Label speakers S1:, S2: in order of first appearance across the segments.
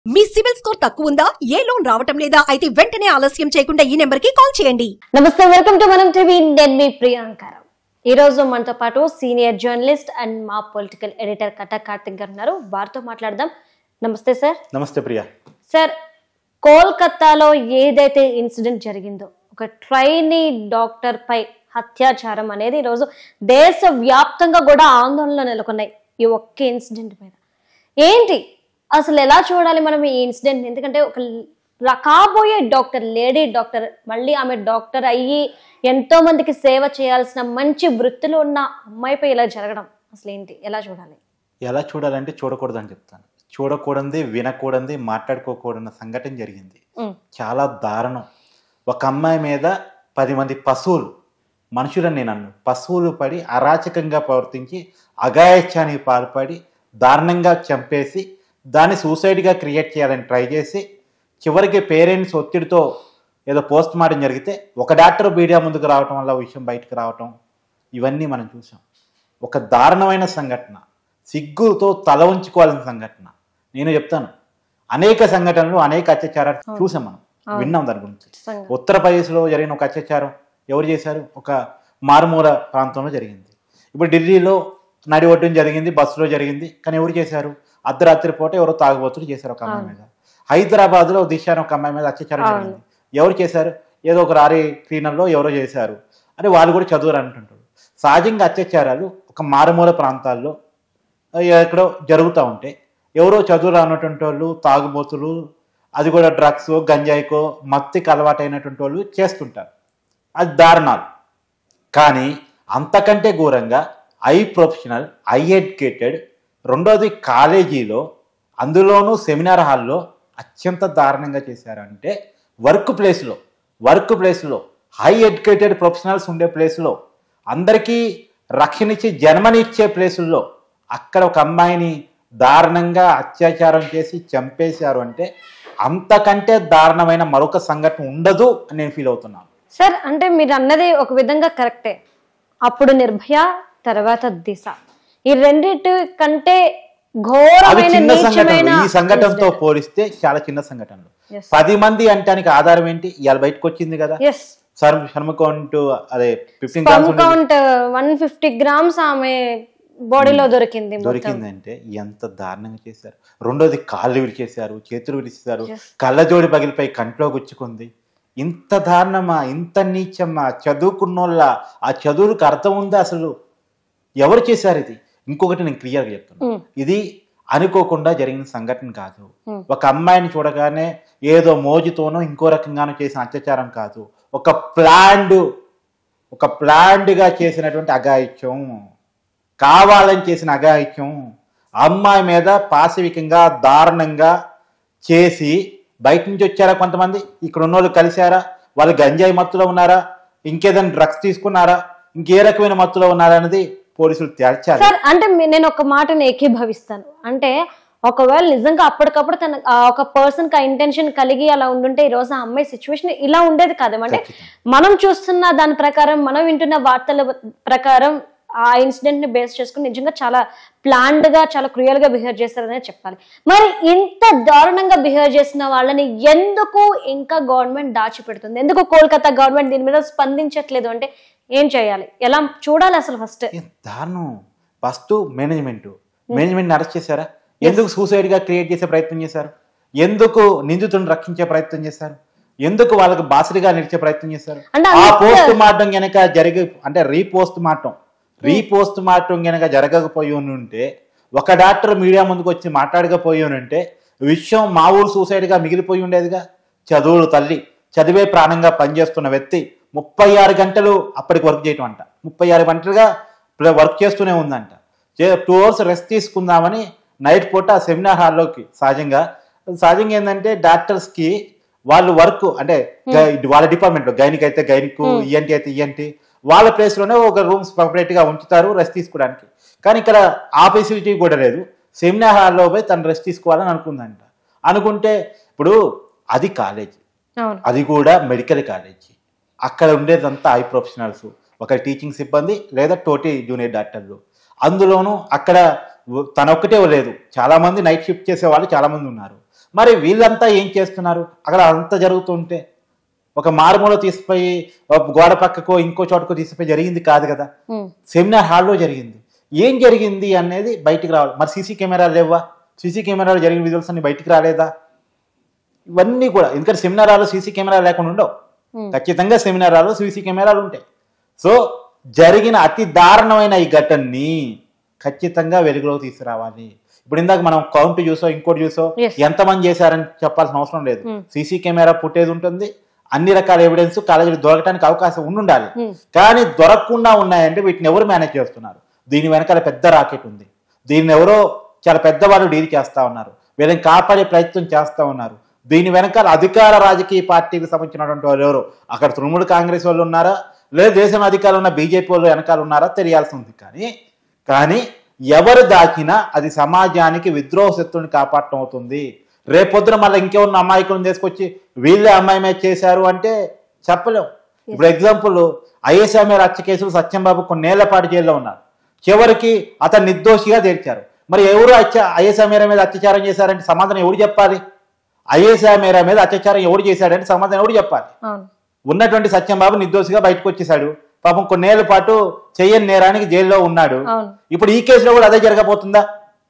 S1: మీ CIBIL score తక్కువ ఉందా? ఏ loan రావటం లేదా? అయితే వెంటనే ఆలస్యం చేయకుండా ఈ నెంబర్ కి కాల్ చేయండి.
S2: నమస్తే, వెల్కమ్ టు మనం టీవీ. నేను మీ ప్రియాంక. ఈ రోజు మనతో పాటు సీనియర్ జర్నలిస్ట్ అండ్ మా పొలిటికల్ ఎడిటర్ కట్టా కార్తిక్ గారు ఉన్నారు. వారితో మాట్లాడదాం. నమస్తే సార్.
S3: నమస్తే ప్రియా.
S2: సార్, కోల్కతాలో ఏదైతే ఇన్సిడెంట్ జరిగిందో, ఒక ట్రైనీ డాక్టర్ పై అత్యాచారం అనేది ఈరోజు దేశవ్యాప్తంగా కూడా ఆందోళనలు నెలకొన్నాయి ఈ ఒక్క ఇన్సిడెంట్ మీద. ఏంటి అసలు ఎలా చూడాలి మనం ఈ ఇన్సిడెంట్? ఎందుకంటే ఒక కాబోయే డాక్టర్, లేడీ డాక్టర్, మళ్ళీ ఆమె డాక్టర్ అయ్యి ఎంతో మందికి సేవ చేయాల్సిన మంచి వృత్తిలో ఉన్న అమ్మాయిపై ఇలా జరగడం అసలు ఏంటి, ఎలా చూడాలి?
S3: ఎలా చూడాలంటే చూడకూడదని చెప్తాను. చూడకూడదు, వినకూడదు, మాట్లాడుకోకూడని సంఘటన జరిగింది. చాలా దారుణం. ఒక అమ్మాయి మీద 10 మంది పశువులు, మనుషులని నేను అన్ను, పశువులు పడి అరాచకంగా ప్రవర్తించి అఘాయిత్యానికి పాల్పడి దారుణంగా చంపేసి దాన్ని సూసైడ్గా క్రియేట్ చేయాలని ట్రై చేసి చివరికి పేరెంట్స్ ఒత్తిడితో ఏదో పోస్ట్ మార్టం జరిగితే ఒక డాక్టర్ మీడియా ముందుకు రావటం వల్ల విషయం బయటకు రావటం, ఇవన్నీ మనం చూసాం. ఒక దారుణమైన సంఘటన, సిగ్గుతో తల ఉంచుకోవాల్సిన సంఘటన. నేను చెప్తాను, అనేక సంఘటనలు, అనేక అత్యాచారాలు చూసాం, మనం విన్నాం దాని గురించి. ఉత్తరప్రదేశ్లో జరిగిన ఒక అత్యాచారం ఎవరు చేశారు? ఒక మారుమూల ప్రాంతంలో జరిగింది. ఇప్పుడు ఢిల్లీలో నడి ఒడ్డున జరిగింది, బస్సులో జరిగింది. కానీ ఎవరు చేశారు? అర్ధరాత్రి పూట ఎవరో తాగుబోతులు చేశారు ఒక అమ్మాయి మీద. హైదరాబాద్లో దిశ అని ఒక అమ్మాయి మీద అత్యాచారం జరిగింది. ఎవరు చేశారు? ఏదో ఒక లారీ క్లీనర్లో ఎవరో చేశారు. అంటే వాళ్ళు కూడా చదువురు అంటుంటారు. సహజంగా అత్యాచారాలు ఒక మారుమూల ప్రాంతాల్లో ఎక్కడో జరుగుతూ ఉంటే ఎవరో చదువు రానటువంటి వాళ్ళు, తాగుబోతులు, అది కూడా డ్రగ్స్, గంజాయికో మత్తికి అలవాటైనటువంటి వాళ్ళు చేస్తుంటారు. అది దారుణాలు. కానీ అంతకంటే ఘోరంగా ప్రొఫెషనల్, ఎడ్యుకేటెడ్, రెండోది కాలేజీలో, అందులోనూ సెమినార్ హాల్లో అత్యంత దారుణంగా చేశారంటే వర్క్ ప్లేస్లో హై ఎడ్యుకేటెడ్ ప్రొఫెషనల్స్ ఉండే ప్లేస్లో, అందరికీ రక్షణిచ్చి జన్మనిచ్చే ప్లేసుల్లో అక్కడ ఒక అమ్మాయిని దారుణంగా అత్యాచారం చేసి చంపేశారు అంటే అంతకంటే దారుణమైన మరొక సంఘటన ఉండదు అని నేను ఫీల్ అవుతున్నాను.
S2: సార్, అంటే మీరు అన్నది ఒక విధంగా కరెక్టే. అప్పుడు నిర్భయ, తర్వాత దిశ, ఈ రెండిటి కంటే ఘోరమైన
S3: ఈ సంఘటనతో పోలిస్తే చాలా చిన్న సంఘటనలు. 10 మంది అంటానికి ఆధారం ఏంటి? ఇవాళ బయటకు వచ్చింది కదా, స్పర్మ్ కౌంట్ అదే
S2: 150 గ్రామ్స్ ఆమె బాడీలో
S3: దొరికిందంటే ఎంత దారుణంగా చేశారు. రెండోది కాళ్ళు విరిచేశారు, చేతులు విరిచేశారు, కళ్ళజోడి పగిలిపై కంట్లో గుచ్చుకుంది. ఇంత దారుణమా, ఇంత నీచమ్మా? చదువుకున్నోళ్ళ ఆ చదువులకు అర్థం ఉందా అసలు? ఎవరు చేశారు ఇది? ఇంకొకటి నేను క్లియర్గా చెప్తున్నాను, ఇది అనుకోకుండా జరిగిన సంఘటన కాదు. ఒక అమ్మాయిని చూడగానే ఏదో మోజుతోనో ఇంకో రకంగానో చేసిన అత్యాచారం కాదు. ఒక ప్లాండ్గా చేసినటువంటి అఘాయిత్యం, కావాలని చేసిన అఘాయిత్యం. అమ్మాయి మీద పాశవికంగా దారుణంగా చేసి బయట నుంచి వచ్చారా కొంతమంది, ఇక్కడ ఉన్న వాళ్ళు కలిశారా, వాళ్ళు గంజాయి మత్తులో ఉన్నారా, ఇంకేదైనా డ్రగ్స్ తీసుకున్నారా, ఇంకే రకమైన మత్తులో ఉన్నారా అనేది పోలీసులు తేల్చారు.
S2: సార్, అంటే నేను ఒక మాటను ఏకీభవిస్తాను. అంటే ఒకవేళ నిజంగా అప్పటికప్పుడు తన ఒక పర్సన్ కి ఇంటెన్షన్ కలిగి అలా ఉండుంటే ఈ రోజు ఆ అమ్మాయి సిచ్యువేషన్ ఇలా ఉండేది కాదు. అంటే మనం చూస్తున్న దాని ప్రకారం, మనం వింటున్న వార్తల ప్రకారం ఆ ఇన్సిడెంట్ ని బేస్ చేసుకుని నిజంగా చాలా ప్లాన్డ్ గా, చాలా క్రూయల్ గా బిహేవ్ చేస్తారనే చెప్పాలి. మరి ఇంత దారుణంగా బిహేవ్ చేసిన వాళ్ళని ఎందుకు ఇంకా గవర్నమెంట్ దాచిపెడుతుంది? ఎందుకు కోల్కతా గవర్నమెంట్ దీని మీద స్పందించట్లేదు? అంటే ఏం చేయాలి, ఎలా చూడాలి అసలు?
S3: దారుణం. ఫస్ట్ మేనేజ్మెంట్ అరెస్ట్ చేశారా? ఎందుకు సూసైడ్ గా క్రియేట్ చేసే ప్రయత్నం చేశారు? ఎందుకు నిందితులను రక్షించే ప్రయత్నం చేశారు? ఎందుకు వాళ్ళకి బాసరిగా నిలిచే ప్రయత్నం చేశారు? ఆ పోస్ట్ మార్టం గనక అంటే రీపోస్ట్ మార్టం గనక జరగకపోయి ఉంటే, ఒక డాక్టర్ మీడియా ముందుకు వచ్చి మాట్లాడకపోయి ఉంటే విషయం మా ఊరు సూసైడ్ గా మిగిలిపోయి ఉండేదిగా. చదువులు తల్లి, చదివే ప్రాణంగా పనిచేస్తున్న వ్యక్తి 36 గంటలు అప్పటికి వర్క్ చేయటం అంట. 36 గంటలుగా వర్క్ చేస్తూనే ఉందంట. 2 అవర్స్ రెస్ట్ తీసుకుందామని నైట్ పూట సెమినార్ హాల్లోకి సహజంగా ఏంటంటే డాక్టర్స్కి వాళ్ళు వర్క్ అంటే వాళ్ళ డిపార్ట్మెంట్లో గైనిక్ అయితే గైనిక్, ఈఎన్టీ అయితే ఈఎన్టీ, వాళ్ళ ప్లేస్లోనే ఒక రూమ్స్ సపరేట్గా ఉంచుతారు రెస్ట్ తీసుకోవడానికి. కానీ ఇక్కడ ఆ ఫెసిలిటీ కూడా లేదు. సెమినార్ హాల్లో పోయి తను రెస్ట్ తీసుకోవాలని అనుకుంటే ఇప్పుడు అది కాలేజీ, అది కూడా మెడికల్ కాలేజీ. అక్కడ ఉండేదంతా ప్రొఫెషనల్స్, ఒక టీచింగ్ సిబ్బంది లేదా తోటి జూనియర్ డాక్టర్లు. అందులోనూ అక్కడ తనొక్కటే లేదు, చాలామంది నైట్ షిఫ్ట్ చేసే వాళ్ళు చాలామంది ఉన్నారు. మరి వీళ్ళంతా ఏం చేస్తున్నారు అక్కడ అంతా జరుగుతుంటే? ఒక మారుమూల తీసుకుపోయి గోడ పక్కకో ఇంకో చోటకో తీసుకుపోయి జరిగింది కాదు కదా, సెమినార్ హాల్లో జరిగింది. ఏం జరిగింది అనేది బయటికి రావాలి. మరి సీసీ కెమెరాలు లేవా? సీసీ కెమెరాలు జరిగిన విజువల్స్ అన్ని బయటికి రాలేదా? ఇవన్నీ కూడా, ఎందుకంటే సెమినార్ హాల్లో సీసీ కెమెరాలు లేకుండా ఉండవు. ఖచ్చితంగా సెమినార్ హాల్లో సీసీ కెమెరాలు ఉంటాయి. సో జరిగిన అతి దారుణమైన ఈ ఘటనని ఖచ్చితంగా వెలుగులోకి తీసుకురావాలి. ఇప్పుడు ఇందాక మనం కౌంట్ చూసో ఇంకోటి చూసో ఎంతమంది చేశారని చెప్పాల్సిన అవసరం లేదు. సీసీ కెమెరా ఫుటేజ్ ఉంటుంది, అన్ని రకాల ఎవిడెన్స్ కాలేజీలు దొరకడానికి అవకాశం ఉండాలి. కానీ దొరకకుండా ఉన్నాయంటే వీటిని ఎవరు మేనేజ్ చేస్తున్నారు? దీని వెనకాల పెద్ద రాకెట్ ఉంది. దీన్ని ఎవరో చాలా పెద్దవాళ్ళు డీల్ చేస్తా ఉన్నారు, వీళ్ళని కాపాడే ప్రయత్నం చేస్తా ఉన్నారు. దీని వెనకాల అధికార రాజకీయ పార్టీకి సంబంధించినటువంటి వాళ్ళు ఎవరు, అక్కడ తృణమూల కాంగ్రెస్ వాళ్ళు ఉన్నారా, లేదా దేశం అధికారంలో ఉన్న బీజేపీ వాళ్ళు వెనకాల ఉన్నారా తెలియాల్సి ఉంది. కానీ ఎవరు దాచినా అది సమాజానికి విద్రోహ శక్తుల్ని కాపాడటం అవుతుంది. రేపొద్దున మళ్ళీ ఇంకెవరిని అమాయకులను తీసుకొచ్చి వీళ్ళే అమ్మాయి మీద చేశారు అంటే చెప్పలేం. ఇప్పుడు ఎగ్జాంపుల్ ఐఎస్ఐ హత్య కేసులు సత్యంబాబు కొన్నేళ్ల పాటు జైల్లో ఉన్నారు, చివరికి అతను నిర్దోషిగా తేల్చారు. మరి ఎవరు ఐఎస్ఐ మీద అత్యాచారం చేశారంటే సమాధానం ఎవరు చెప్పాలి? ఐఎస్ఐ మీద అత్యాచారం ఎవరు చేశాడంటే సమాధానం ఎవరు చెప్పాలి? ఉన్నటువంటి సత్యంబాబు నిర్దోషిగా బయటకు వచ్చేసాడు, పాపం కొన్నేళ్ల పాటు చెయ్యని నేరానికి జైల్లో ఉన్నాడు. ఇప్పుడు ఈ కేసులో కూడా అదే జరగబోతుందా?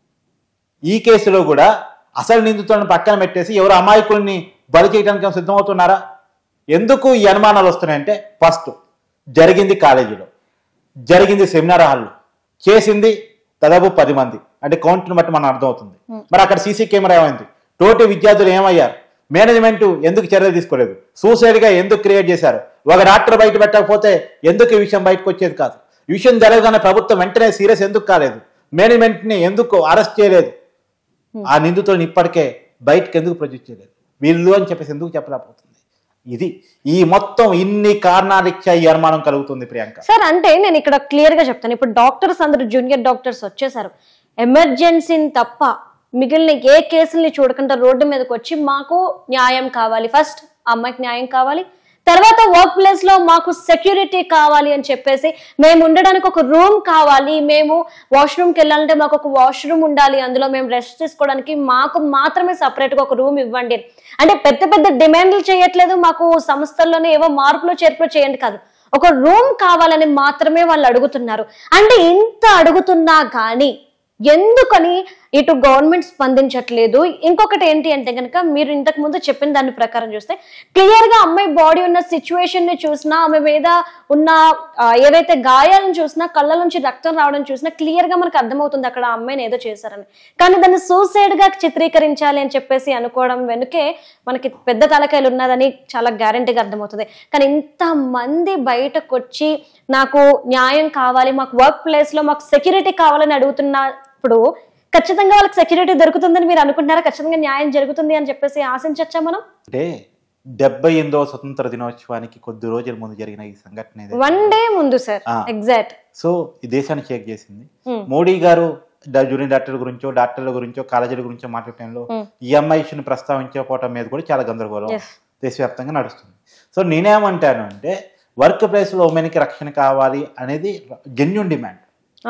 S3: ఈ కేసులో కూడా అసలు నిందితులను పక్కన పెట్టేసి ఎవరు అమాయకుల్ని బలి చేయడానికి సిద్ధమవుతున్నారా? ఎందుకు ఈ అనుమానాలు వస్తున్నాయంటే, ఫస్ట్ జరిగింది కాలేజీలో, జరిగింది సెమినార్ హాల్లో, చేసింది దాదాపు 10 మంది అంటే కౌంట్ని బట్టి మనం అర్థమవుతుంది. మరి అక్కడ సీసీ కెమెరా ఏమైంది? తోటి విద్యార్థులు ఏమయ్యారు? మేనేజ్మెంట్ ఎందుకు చర్యలు తీసుకోలేదు? సూసైడ్గా ఎందుకు క్రియేట్ చేశారు? ఒక డాక్టర్ బయట పెట్టకపోతే ఎందుకు ఈ విషయం బయటకు వచ్చేది కాదు? ఈ విషయం జరగగానే ప్రభుత్వం వెంటనే సీరియస్ ఎందుకు కాలేదు? మేనేజ్మెంట్ని ఎందుకు అరెస్ట్ చేయలేదు? ఆ నిందితులను ఇప్పటికే బయటకు ఎందుకు ప్రొడ్యూస్ చేయలేదు? వీళ్ళు అని చెప్పేసి ఎందుకు చెప్పలేకపోతుంది? ఇది ఈ మొత్తం ఇన్ని కారణాలు ఇచ్చా ఈ అనుమానం కలుగుతుంది ప్రియాంక.
S2: సార్ అంటే నేను ఇక్కడ క్లియర్ గా చెప్తాను, ఇప్పుడు డాక్టర్స్ అందరూ జూనియర్ డాక్టర్స్ వచ్చేసారు, ఎమర్జెన్సీని తప్ప మిగిలిన ఏ కేసుల్ని చూడకుండా రోడ్డు మీదకి వచ్చి మాకు న్యాయం కావాలి, ఫస్ట్ అమ్మాయికి న్యాయం కావాలి, తర్వాత వర్క్ ప్లేస్ లో మాకు సెక్యూరిటీ కావాలి అని చెప్పేసి, మేము ఉండడానికి ఒక రూమ్ కావాలి, మేము వాష్రూమ్కి వెళ్ళాలంటే మాకు ఒక వాష్రూమ్ ఉండాలి, అందులో మేము రెస్ట్ తీసుకోవడానికి మాకు మాత్రమే సపరేట్ గా ఒక రూమ్ ఇవ్వండి అంటే పెద్ద పెద్ద డిమాండ్లు చేయట్లేదు, మాకు సంస్థల్లోనే ఏవో మార్పులు చేర్పులు చేయండి కాదు, ఒక రూమ్ కావాలని మాత్రమే వాళ్ళు అడుగుతున్నారు. అంటే ఇంత అడుగుతున్నా కానీ ఎందుకని ఇటు గవర్నమెంట్ స్పందించట్లేదు? ఇంకొకటి ఏంటి అంటే కనుక మీరు ఇంతకు ముందు చెప్పిన దాని ప్రకారం చూస్తే క్లియర్ గా అమ్మాయి బాడీ ఉన్న సిచ్యువేషన్ ని చూసినా, ఆమె మీద ఉన్న ఏవైతే గాయాలను చూసినా, కళ్ళ నుంచి రక్తం రావడం చూసినా క్లియర్ గా మనకు అర్థమవుతుంది అక్కడ అమ్మాయిని ఏదో చేశారని. కానీ దాన్ని సూసైడ్ గా చిత్రీకరించాలి అని చెప్పేసి అనుకోవడం వెనుకే మనకి పెద్ద తలకాయలు ఉన్నదని చాలా గ్యారంటీగా అర్థమవుతుంది. కానీ ఇంతమంది బయటకు వచ్చి నాకు న్యాయం కావాలి, మాకు వర్క్ ప్లేస్ లో మాకు సెక్యూరిటీ కావాలని అడుగుతున్నప్పుడు ఖచ్చితంగా వాళ్ళకి సెక్యూరిటీ దొరుకుతుందని మీరు అనుకుంటున్నారా? ఖచ్చితంగా న్యాయం జరుగుతుంది అని చెప్పేసి ఆశించచ్చా మనం?
S3: అంటే 78వ స్వతంత్ర దినోత్సవానికి కొద్ది రోజుల ముందు జరిగిన ఈ సంఘటన,
S2: 1 డే ముందు సార్ ఎగ్జాక్ట్.
S3: సో ఈ దేశాన్ని షేక్ చేసింది. మోడీ గారు జూనియర్ డాక్టర్ల గురించో, డాక్టర్ల గురించో, కాలేజీల గురించో మాట్లాడటంలో ఈ అమ్మాయి ఇష్యూని ప్రస్తావించకపోవటం మీద కూడా చాలా గందరగోళం దేశవ్యాప్తంగా నడుస్తుంది. సో నేనేమంటాను అంటే, వర్క్ ప్లేస్ లో ఉమెన్కి రక్షణ కావాలి అనేది జెన్యూన్ డిమాండ్.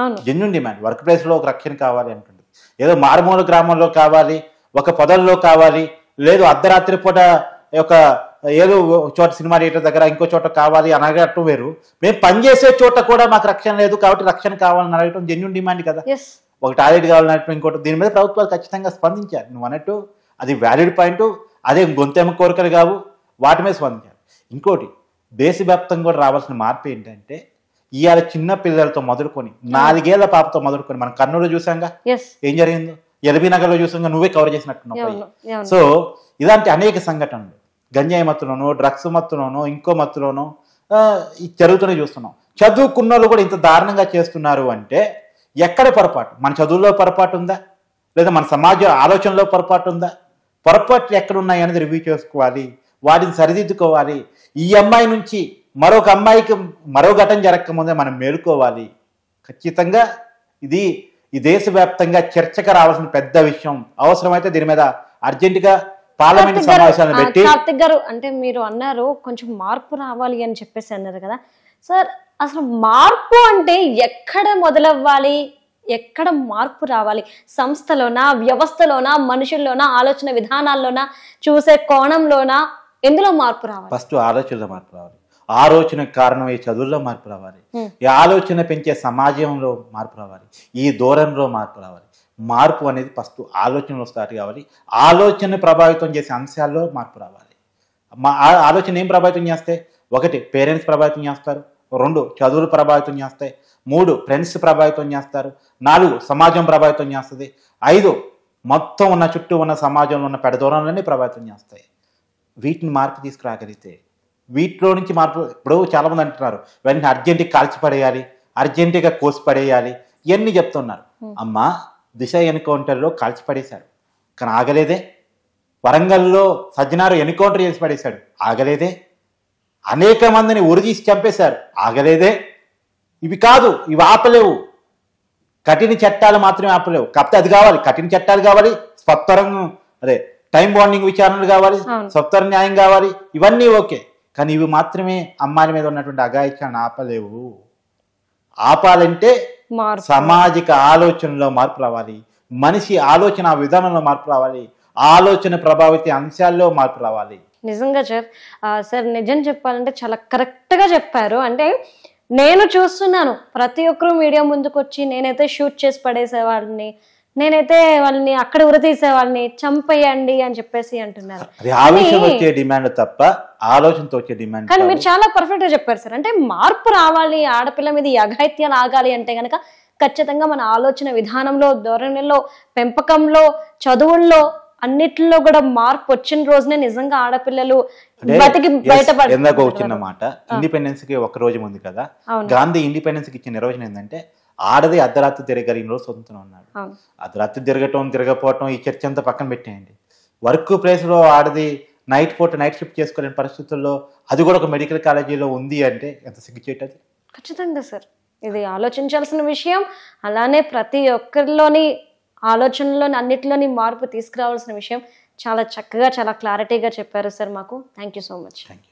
S3: వర్క్ ప్లేస్ లో ఒక రక్షణ కావాలి అంటుంది. ఏదో మారుమూల గ్రామంలో కావాలి, ఒక పొదల్లో కావాలి, లేదు అర్ధరాత్రి పూట ఒక ఏదో చోట సినిమా థియేటర్ దగ్గర ఇంకో చోట కావాలి అని అడగటం వేరు. మేము పనిచేసే చోట కూడా మాకు రక్షణ లేదు కాబట్టి రక్షణ కావాలని అడగటం జెన్యూన్ డిమాండ్ కదా. ఒక టాయిలెట్ కావాలన్నట్టు ఇంకోటి, దీని మీద ప్రభుత్వాలు ఖచ్చితంగా స్పందించారు. నువ్వు అన్నట్టు అది వ్యాలిడ్ పాయింట్, అదే గొంతెమ్మ కోరికలు కావు, వాటి మీద స్పందించారు. ఇంకోటి దేశవ్యాప్తంగా కూడా రావాల్సిన మార్పు ఏంటంటే, ఇవాళ చిన్న పిల్లలతో మొదలుకొని 4 ఏళ్ల పాపతో మొదలుకొని మనం కర్నూలు చూసాంగా ఏం జరిగిందో, ఎల్బీ నగర్ లో చూసాంగా, నువ్వే కవర్ చేసినట్టున్నావు. సో ఇలాంటి అనేక సంఘటనలు గంజాయి మత్తులోనో, డ్రగ్స్ మత్తులోనో, ఇంకో మత్తులోనో జరుగుతూనే చూస్తున్నాం. చదువుకున్న వాళ్ళు కూడా ఇంత దారుణంగా చేస్తున్నారు అంటే ఎక్కడ పొరపాటు? మన చదువుల్లో పొరపాటు ఉందా, లేదా మన సమాజ ఆలోచనలో పొరపాటు ఉందా? పొరపాట్లు ఎక్కడున్నాయి అనేది రివ్యూ చేసుకోవాలి, వాటిని సరిదిద్దుకోవాలి. ఈ అమ్మాయి నుంచి మరొక అమ్మాయికి మరో ఘటన జరగకముందే మనం మేలుకోవాలి. ఖచ్చితంగా ఇది ఈ దేశవ్యాప్తంగా చర్చకు రావాల్సిన పెద్ద విషయం. అవసరమైతే దీని మీద అర్జెంటుగా పార్లమెంట్ సమావేశాలను పెట్టి.
S2: కార్తిక్ గారు, అంటే మీరు అన్నారు కొంచెం మార్పు రావాలి అని చెప్పేసి అన్నారు కదా సార్, అసలు మార్పు అంటే ఎక్కడ మొదలవ్వాలి, ఎక్కడ మార్పు రావాలి? సంస్థలోనా, వ్యవస్థలోనా, మనుషుల్లోనా, ఆలోచన విధానాల్లోనా, చూసే కోణంలోనా, ఎందులో మార్పు రావాలి?
S3: ఫస్ట్ ఆలోచనలో మార్పు రావాలి. ఆలోచనకు కారణమయ్యే చదువుల్లో మార్పు రావాలి. ఈ ఆలోచన పెంచే సమాజంలో మార్పు రావాలి. ఈ దూరంలో మార్పు రావాలి. మార్పు అనేది ఫస్ట్ ఆలోచనలో స్టార్ట్ కావాలి. ఆలోచనను ప్రభావితం చేసే అంశాల్లో మార్పు రావాలి. ఆలోచన ఏం ప్రభావితం చేస్తే? 1 పేరెంట్స్ ప్రభావితం చేస్తారు, 2 చదువులు ప్రభావితం చేస్తాయి, 3 ఫ్రెండ్స్ ప్రభావితం చేస్తారు, 4 సమాజం ప్రభావితం చేస్తుంది, 5 మొత్తం ఉన్న చుట్టూ ఉన్న సమాజంలో ఉన్న పెడదూరంలోనే ప్రభావితం చేస్తాయి. వీటిని మార్పు తీసుకురాగలిగితే వీటిలో నుంచి మార్పు. ఇప్పుడు చాలామంది అంటున్నారు వెంటనే అర్జెంటుగా కాల్చి పడేయాలి, అర్జెంటుగా కోసి పడేయాలి, ఇవన్నీ చెప్తున్నారు. అమ్మ, దిశ ఎన్కౌంటర్లో కాల్చి పడేశాడు కానీ ఆగలేదే. వరంగల్లో సజ్జనారు ఎన్కౌంటర్ చేసి పడేశాడు, ఆగలేదే. అనేక మందిని ఉరిదీసి చంపేశారు, ఆగలేదే. ఇవి కాదు, ఇవి ఆపలేవు. కఠిన చట్టాలు మాత్రమే ఆపలేవు. కాకపోతే అది కావాలి, కఠిన చట్టాలు కావాలి, స్వత్వరం టైం బాండింగ్ విచారణలు కావాలి, స్వత్వర న్యాయం కావాలి, ఇవన్నీ ఓకే. కానీ ఇవి మాత్రమే అమ్మాయిల మీద ఉన్నటువంటి అఘాయిత్యాన్ని ఆపలేవు. ఆపాలంటే సామాజిక ఆలోచనలో మార్పు రావాలి, మనిషి ఆలోచన విధానంలో మార్పు రావాలి, ఆలోచన ప్రభావిత అంశాల్లో మార్పు రావాలి.
S2: నిజంగా సార్ నిజం చెప్పాలంటే చాలా కరెక్ట్ గా చెప్పారు. అంటే నేను చూస్తున్నాను ప్రతి ఒక్కరు మీడియా ముందుకు వచ్చి నేనైతే షూట్ చేసి పడేసేవాళ్ళని, నేనైతే వాళ్ళని అక్కడ ఉరి తీసేవాళ్ళని, చంపేయండి అని చెప్పేసి అంటున్నారు.
S3: డిమాండ్ తప్ప ఆలోచనతో వచ్చే డిమాండ్.
S2: కానీ మీరు చాలా పర్ఫెక్ట్ గా చెప్పారు సార్. అంటే మార్పు రావాలి, ఆడపిల్ల మీద ఈ అఘాయిత్యాలు ఆగాలి అంటే గనక ఖచ్చితంగా మన ఆలోచన విధానంలో, ధోరణిలో, పెంపకంలో, చదువుల్లో అన్నిట్లో కూడా మార్పు వచ్చిన రోజునే నిజంగా ఆడపిల్లలు బతికి బయటపడ.
S3: ఎందాక వచ్చిన మాట, ఇండిపెండెన్స్ కి 1 రోజు ముందు కదా గాంధీ ఇండిపెండెన్స్ కి ఇచ్చిన నిర్వచనం ఏంటంటే ఆడది అర్ధరాత్రి తిరగలిగిన రోజు స్వతంత్రం ఉన్నాడు. అర్ధరాత్రి తిరగపోవటం ఈ చర్చ అంతా పక్కన పెట్టేయండి. వర్క్ ప్లేస్ లో ఆడది నైట్ షిఫ్ట్ చేసుకోలేని పరిస్థితుల్లో అది కూడా ఒక మెడికల్ కాలేజీలో ఉంది అంటే ఎంత సిగ్గుచేటది.
S2: ఖచ్చితంగా సార్, ఇది ఆలోచించాల్సిన విషయం. అలానే ప్రతి ఒక్కరిలోని ఆలోచనలోని అన్నిటిలోని మార్పు తీసుకురావాల్సిన విషయం. చాలా చక్కగా, చాలా క్లారిటీగా చెప్పారు సార్ మాకు. Thank you so much.